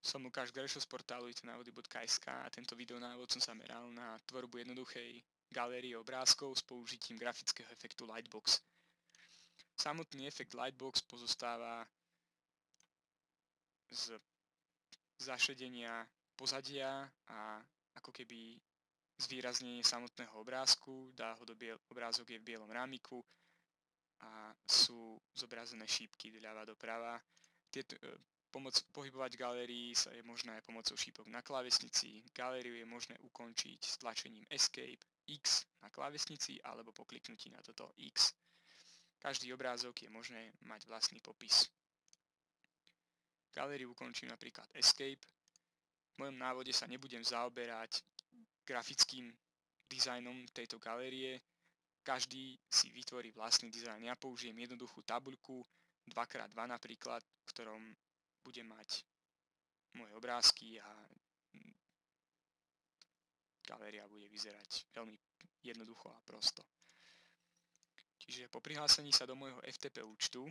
Som Lukáš Grešo z portálu itnávody.sk a tento videonávod som sa meral na tvorbu jednoduchej galérie obrázkov s použitím grafického efektu Lightbox. Samotný efekt Lightbox pozostáva z zašedenia pozadia a ako keby zvýraznenie samotného obrázku, obrázok je v bielom rámiku a sú zobrazené šípky doľava doprava. Pohybovať galérii sa je možné aj pomocou šípok na klávesnici. Galériu je možné ukončiť s tlačením Escape X na klávesnici alebo po kliknutí na toto X. Každý obrázok je možné mať vlastný popis. Galériu ukončím napríklad Escape. V mojom návode sa nebudem zaoberať grafickým dizajnom tejto galérie. Každý si vytvorí vlastný dizajn. Ja použijem jednoduchú tabuľku 2x2 napríklad, v ktorom budem mať moje obrázky a galéria bude vyzerať veľmi jednoducho a prosto. Čiže po prihlásení sa do môjho FTP účtu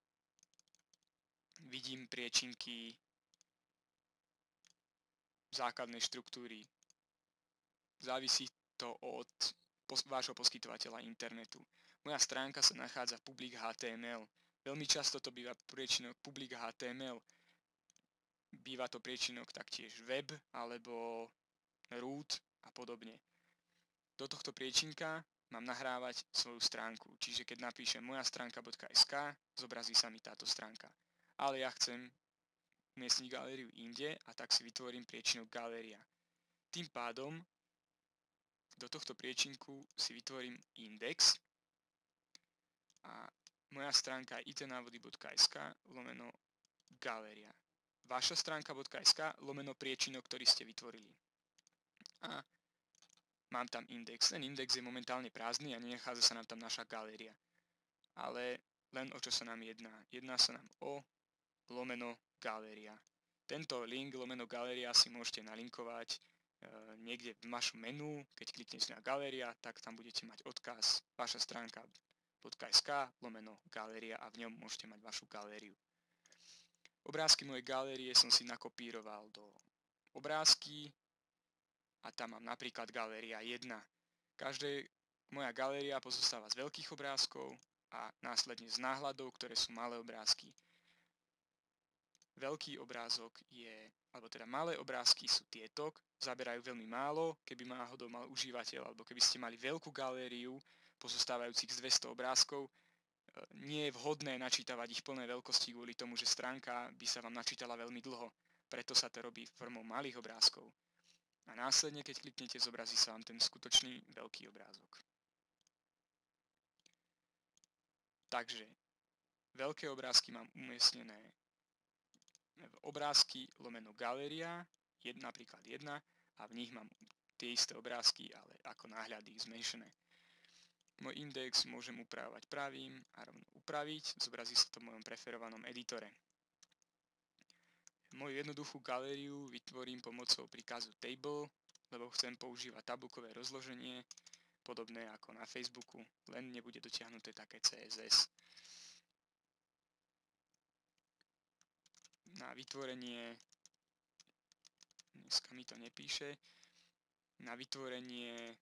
vidím priečinky základnej štruktúry. Závisí to od vášho poskytovateľa internetu. Moja stránka sa nachádza v public.html. Veľmi často to býva priečinok public.html. Býva to priečinok taktiež web alebo root a podobne. Do tohto priečinka mám nahrávať svoju stránku, čiže keď napíšem mojastránka.sk, zobrazí sa mi táto stránka. Ale ja chcem umiestniť galériu inde a tak si vytvorím priečinok galéria. Tým pádom do tohto priečinku si vytvorím index a moja stránka je itnávody.sk/galéria. Vaša stránka.sk/priečinok, ktorý ste vytvorili. A mám tam index. Ten index je momentálne prázdny a nenachádza sa nám tam naša galéria. Ale len o čo sa nám jedná. Jedná sa nám o /galéria. Tento link /galéria si môžete nalinkovať niekde v vašom menu. Keď kliknete na galéria, tak tam budete mať odkaz vaša stránka.sk/galéria a v ňom môžete mať vašu galériu. Obrázky mojej galérie som si nakopíroval do obrázky a tam mám napríklad galéria 1. Moja galéria pozostáva z veľkých obrázkov a následne z náhľadov, ktoré sú malé obrázky. Malé obrázky sú tieto, zaberajú veľmi málo. Keby náhodou mal užívateľ, alebo keby ste mali veľkú galériu pozostávajúcich z 200 obrázkov, nie je vhodné načítavať ich plné veľkosti kvôli tomu, že stránka by sa vám načítala veľmi dlho. Preto sa to robí formou malých obrázkov. A následne, keď kliknete, zobrazí sa vám ten skutočný veľký obrázok. Takže veľké obrázky mám umiestnené v obrázky /galéria, napríklad 1, a v nich mám tie isté obrázky, ale ako náhľady zmenšené. Môj index môžem upravovať pravým a rovno upraviť, zobrazí sa to v mojom preferovanom editore. Moju jednoduchú galériu vytvorím pomocou príkazu table, lebo chcem používať tabuľkové rozloženie, podobné ako na Facebooku, len nebude dotiahnuté také CSS. Na vytvorenie, dneska mi to nepíše, na vytvorenie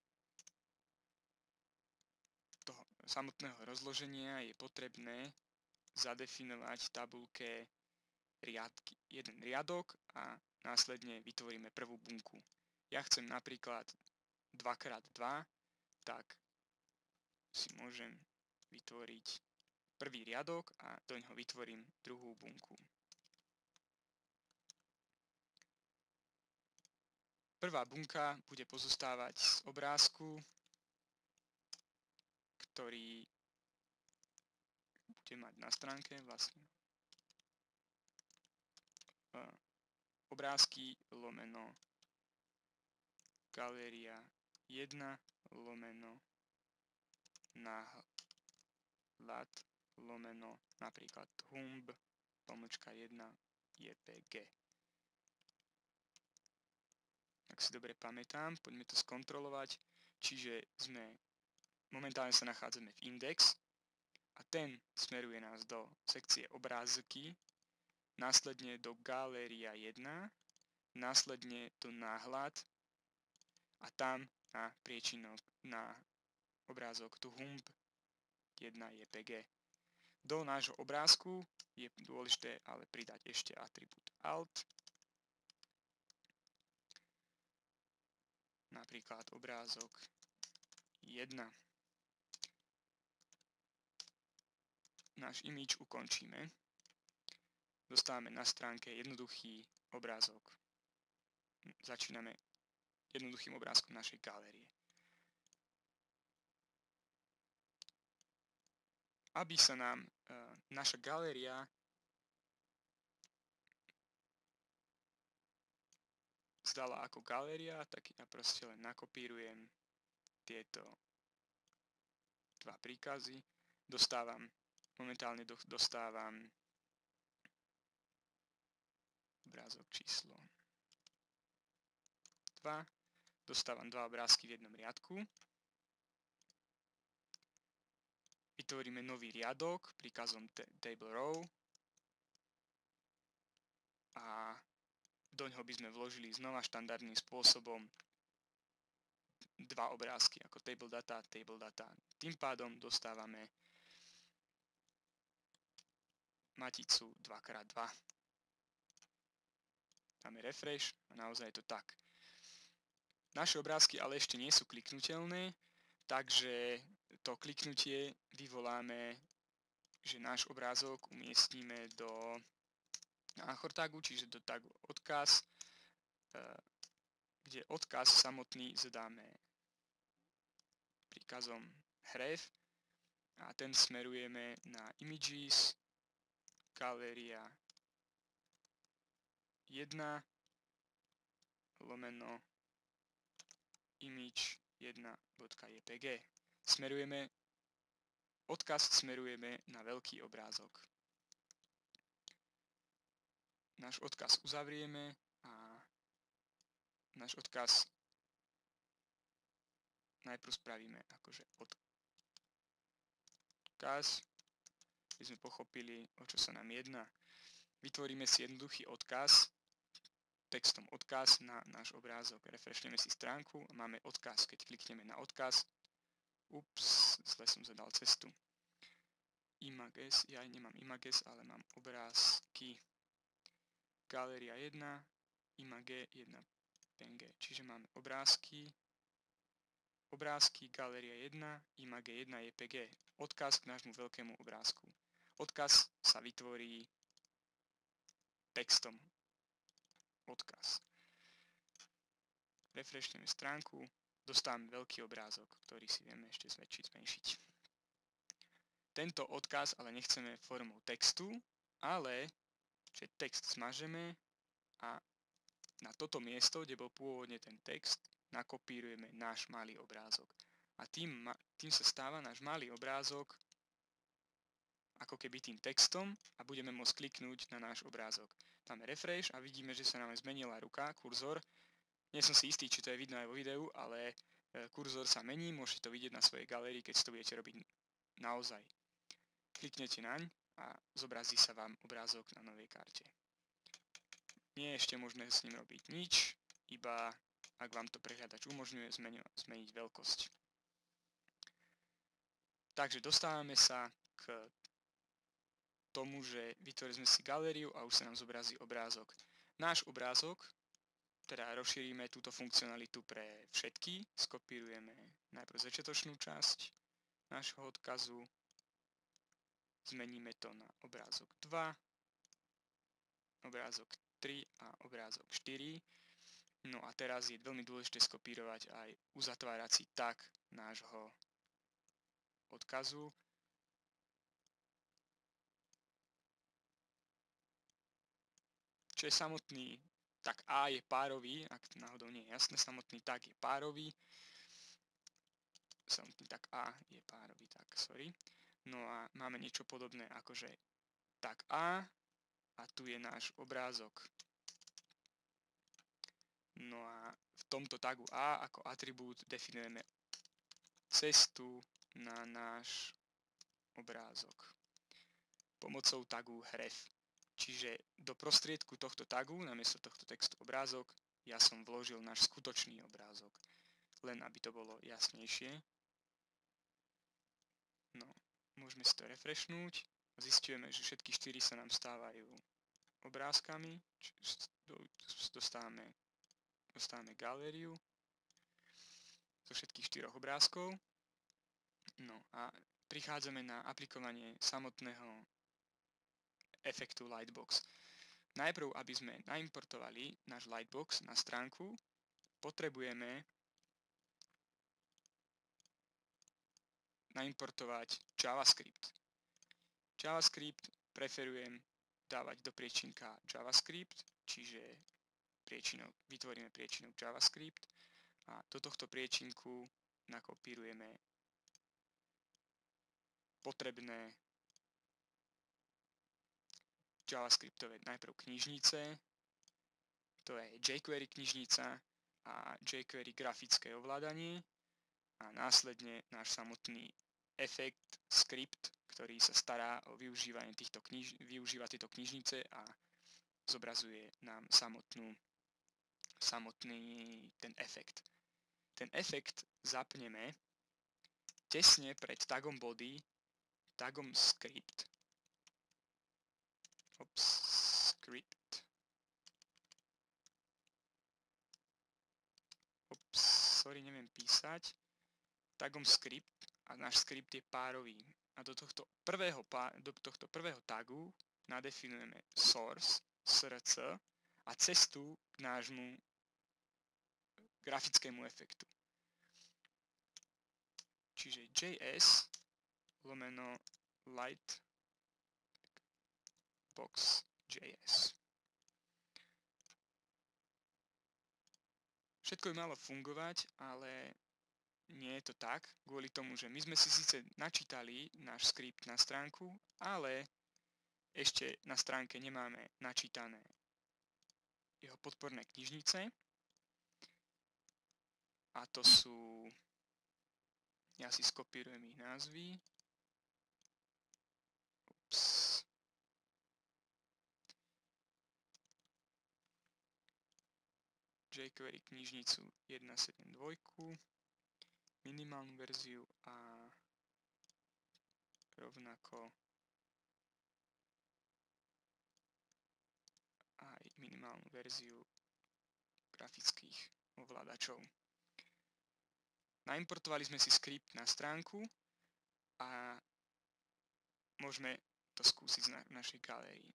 toho samotného rozloženia je potrebné zadefinovať v tabuľke jeden riadok a následne vytvoríme prvú bunku. Ja chcem napríklad 2x2, tak si môžem vytvoriť prvý riadok a do ňoho vytvorím druhú bunku. Prvá bunka bude pozostávať z obrázku, ktorý bude mať na stránke vlastne obrázky /galéria 1 /náhľad napríklad humb.1 jpg. Ak si dobre pamätám, poďme to skontrolovať. Čiže momentálne sa nachádzame v index a ten smeruje nás do sekcie obrázky následne do Galéria 1, následne do náhľad a tam na priečinok, na obrázok tu humb 1 JPG. Do nášho obrázku je dôležité ale pridať ešte atribút alt, napríklad obrázok 1. Náš image ukončíme. Dostávame na stránke jednoduchý obrázok. Začíname jednoduchým obrázkom našej galérie. Aby sa nám naša galéria zdala ako galéria, tak ja proste len nakopírujem tieto dva príkazy. Momentálne dostávam obrázok číslo 2. Dostávam dva obrázky v jednom riadku. Vytvoríme nový riadok príkazom table row a doňho by sme vložili znova štandardným spôsobom dva obrázky ako table data, table data. Tým pádom dostávame maticu 2x2. Dáme refresh a naozaj je to tak. Naše obrázky ale ešte nie sú kliknutelné, takže to kliknutie vyvoláme, že náš obrázok umiestníme do anchor tagu, čiže do tagu odkaz, kde odkaz samotný zadáme príkazom href a ten smerujeme na images, galéria 1 lomeno image 1.jpg. Odkaz smerujeme na veľký obrázok. Náš odkaz uzavrieme a náš odkaz najprv spravíme akože odkaz, aby sme pochopili, o čo sa nám jedná. Vytvoríme si jednoduchý odkaz, textom odkaz na náš obrázok. Refreshneme si stránku a máme odkaz. Keď klikneme na odkaz, zle som zadal cestu. Images, ja nemám images, ale mám obrázky. Galéria 1, image 1 png. Čiže máme obrázky, galéria 1, image 1 jpg. Odkaz k nášmu veľkému obrázku. Odkaz sa vytvorí textom. Odkaz. Refreshneme stránku, dostávame veľký obrázok, ktorý si vieme ešte zväčšiť, zmenšiť. Tento odkaz ale nechceme formou textu, ale že text smažeme a na toto miesto, kde bol pôvodne ten text, nakopírujeme náš malý obrázok. A tým sa stáva náš malý obrázok ako keby tým textom a budeme môcť kliknúť na náš obrázok. Dáme refresh a vidíme, že sa nám zmenila ruka, kurzor. Nie som si istý, či to je vidno aj vo videu, ale kurzor sa mení, môžete to vidieť na svojej galérii, keď si to budete robiť naozaj. Kliknete naň a zobrazí sa vám obrázok na novej karte. Nie je ešte možné s ním robiť nič, iba ak vám to prehľadač umožňuje zmeniť veľkosť. Takže dostávame sa k tomu, že vytvorili sme si galériu a už sa nám zobrazí obrázok. Náš obrázok, teda rozšírime túto funkcionalitu pre všetky, skopírujeme najprv začiatočnú časť nášho odkazu, zmeníme to na obrázok 2, obrázok 3 a obrázok 4. No a teraz je veľmi dôležité skopírovať aj uzatvárací tag nášho odkazu. Čo je samotný tag A je párový, ak náhodou nie je jasné, samotný tag je párový. Samotný tag A je párový tag, sorry. No a máme niečo podobné akože tag A a tu je náš obrázok. No a v tomto tagu A ako atribút definujeme cestu na náš obrázok pomocou tagu href. Čiže do prostriedku tohto tagu, namiesto tohto textu obrázok, ja som vložil náš skutočný obrázok. Len aby to bolo jasnejšie. No, môžeme si to refreshnúť. Zistujeme, že všetky 4 sa nám stávajú obrázkami. Dostávame galériu zo všetkých 4 obrázkov. No a prichádzame na aplikovanie samotného efektu Lightbox. Najprv, aby sme naimportovali náš Lightbox na stránku, potrebujeme naimportovať JavaScript. JavaScript preferujem dávať do priečinka JavaScript, čiže vytvoríme priečinok JavaScript a do tohto priečinku nakopírujeme potrebné JavaScriptové najprv knižnice, to je jQuery knižnica a jQuery grafické ovládanie a následne náš samotný efekt, skript, ktorý sa stará o využíva tieto knižnice a zobrazuje nám samotný ten efekt. Ten efekt zapneme tesne pred tagom body, tagom script. Neviem písať. Tagom script a náš skript je párový. A do tohto prvého tagu nadefinujeme source, src a cestu k nášmu grafickému efektu. Čiže JS lomeno Lightbox.js. Všetko by malo fungovať, ale nie je to tak, kvôli tomu, že my sme si síce načítali náš skript na stránku, ale ešte na stránke nemáme načítané jeho podporné knižnice. A to sú, ja si skopírujem ich názvy. jQuery knižnicu 1.7.2, minimálnu verziu a rovnako aj minimálnu verziu grafických ovládačov. Naimportovali sme si skript na stránku a môžeme to skúsiť v našej galérii.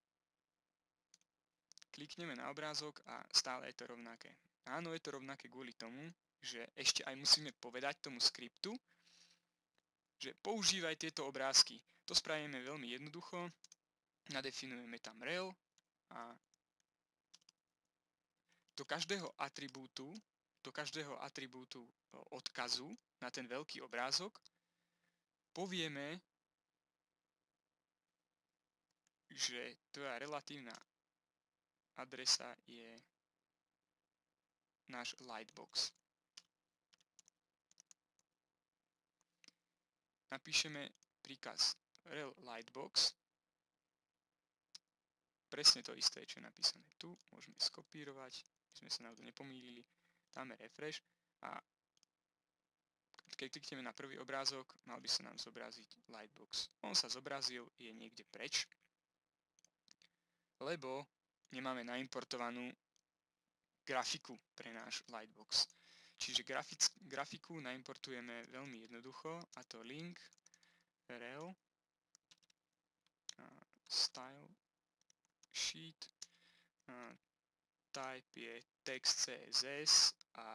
Klikneme na obrázok a stále je to rovnaké. Áno, je to rovnaké kvôli tomu, že ešte aj musíme povedať tomu skriptu, že používaj tieto obrázky. To spravíme veľmi jednoducho. Nadefinujeme tam rel a do každého atribútu odkazu na ten veľký obrázok povieme, že tvoja relatívna adresa je náš Lightbox. Napíšeme príkaz rel Lightbox. Presne to isté, čo je napísané tu. Môžeme skopírovať, aby sme sa náhodou nepomýlili. Dáme refresh a keď klikneme na prvý obrázok, mal by sa nám zobraziť Lightbox. On sa zobrazil, je niekde preč, lebo nemáme naimportovanú grafiku pre náš Lightbox. Čiže grafiku naimportujeme veľmi jednoducho, a to link rel style sheet, type je text CSS a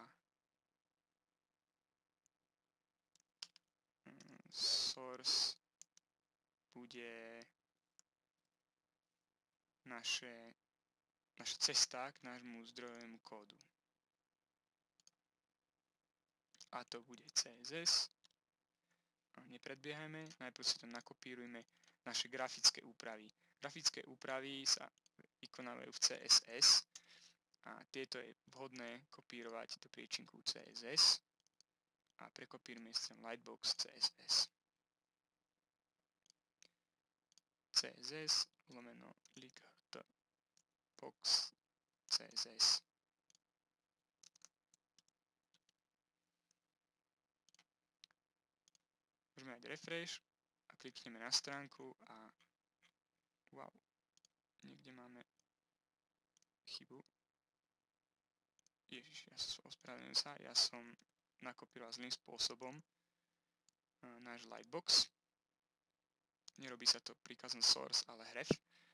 source bude naša cesta k nášmu zdrojovému kódu. A to bude CSS. Nepredbiehajme, najprv si tam nakopírujme naše grafické úpravy. Grafické úpravy sa vykonávajú v CSS a tieto je vhodné kopírovať do priečinku CSS a prekopírujeme si tam Lightbox CSS. CSS /licht.box.css. Môžeme dať refresh a klikneme na stránku a wow, niekde máme chybu. Ježiš, ospravedlňujem sa, ja som nakopíroval zlým spôsobom náš lightbox. Nerobí sa to príkazom source, ale href.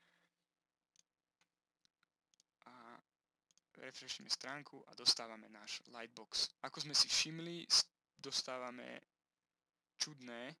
A refreshneme stránku a dostávame náš lightbox. Ako sme si všimli, dostávame čudné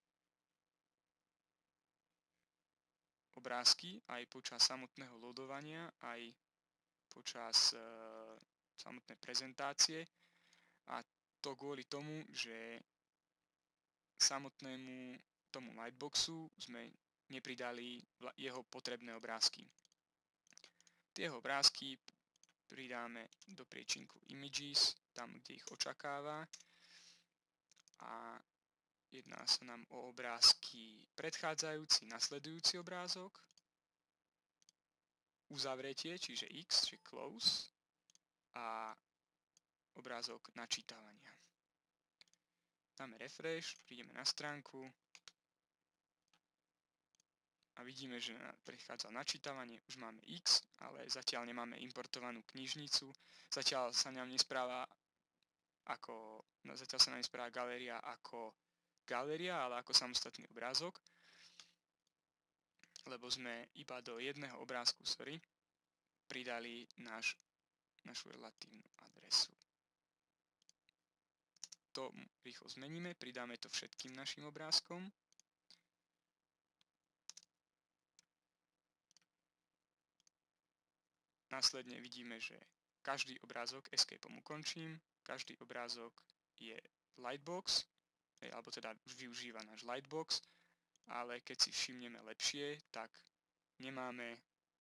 obrázky aj počas samotného loadovania, aj počas samotnej prezentácie. A to kvôli tomu, že samotnému tomu lightboxu sme nepridali jeho potrebné obrázky. Tie obrázky pridáme do priečinku images, tam, kde ich očakáva. A jedná sa nám o obrázky predchádzajúci, nasledujúci obrázok, uzavretie, čiže X, čiže close, a obrázok načítavania. Dáme refresh, prídeme na stránku a vidíme, že prechádza načítavanie, už máme X, ale zatiaľ nemáme importovanú knižnicu, zatiaľ sa nám nespráva galéria ako galéria, ale ako samostatný obrázok, lebo sme iba do jedného obrázku, pridali našu relatívnu adresu. To rýchlo zmeníme, pridáme to všetkým našim obrázkom. Následne vidíme, že každý obrázok, escapeom ukončím, každý obrázok je lightbox, alebo teda využíva náš lightbox, ale keď si všimneme lepšie, tak nemáme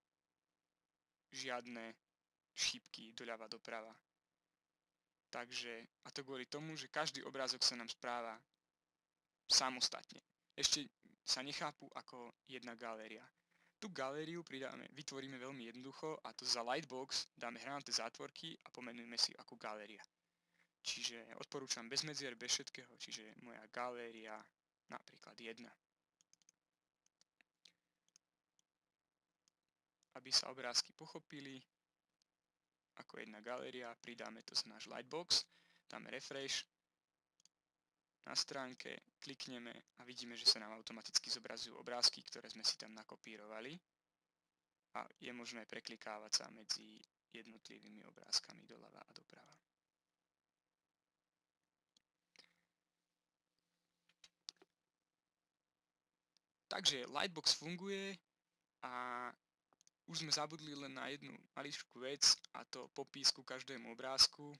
žiadne šípky doľava doprava. Takže, a to kvôli tomu, že každý obrázok sa nám správa samostatne. Ešte sa nechápu ako jedna galéria. Tú galériu vytvoríme veľmi jednoducho, a to za lightbox dáme hranaté zátvorky a pomenujeme si ako galéria. Čiže odporúčam bez medzier, bez všetkého, čiže moja galéria napríklad 1. Aby sa obrázky pochopili ako jedna galéria, pridáme to za náš lightbox, dáme refresh na stránke, klikneme a vidíme, že sa nám automaticky zobrazujú obrázky, ktoré sme si tam nakopírovali, a je možné preklikávať sa medzi jednotlivými obrázkami doľava a doprava. Takže lightbox funguje a už sme zabudli len na jednu maličkú vec, a to popis ku každému obrázku.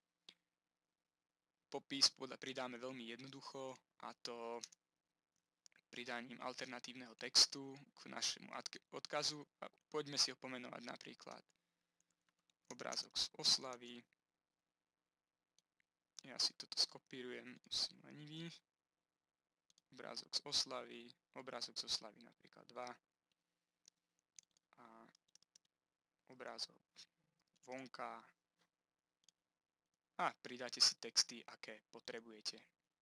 Popis pridáme veľmi jednoducho, a to pridaním alternatívneho textu k našemu odkazu. A poďme si ho pomenovať napríklad obrázok z oslavy. Ja si toto skopírujem, som lenivý. Obrázok z oslavy napríklad 2. A obrázok vonka. A pridáte si texty, aké potrebujete.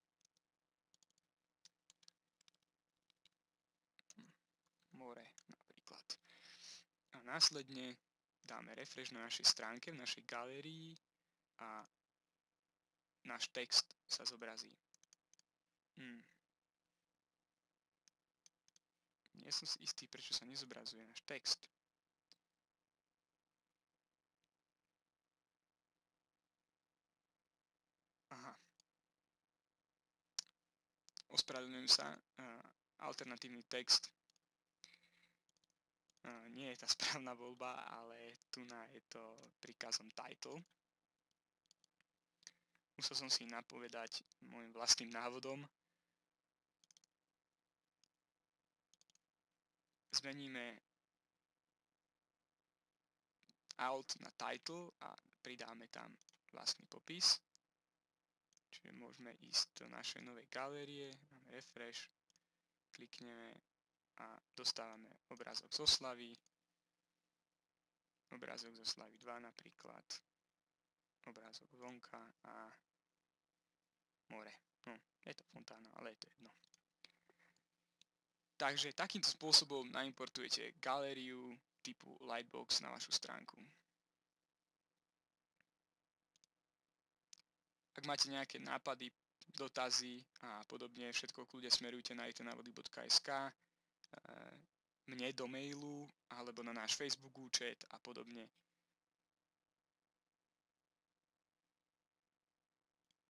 More napríklad. A následne dáme refresh na našej stránke, v našej galérii, a náš text sa zobrazí. Nie som si istý, prečo sa nezobrazuje náš text. Aha. Ospravedlňujem sa, alternatívny text nie je tá správna voľba, ale tu je to príkazom title. Musel som si napovedať môjim vlastným návodom. Zmeníme alt na title a pridáme tam vlastný popis. Čiže môžeme ísť do našej novej galérie, máme refresh, klikneme a dostávame obrázok zo Slavy, obrázok zo Slavy 2 napríklad, obrázok zvonka a more. No, je to fontána, ale je to jedno. Takže takýmto spôsobom naimportujete galériu typu Lightbox na vašu stránku. Ak máte nejaké nápady, dotazy a podobne, všetko kľudne smerujte na itnavody.sk, mne do mailu alebo na náš Facebook účet a podobne.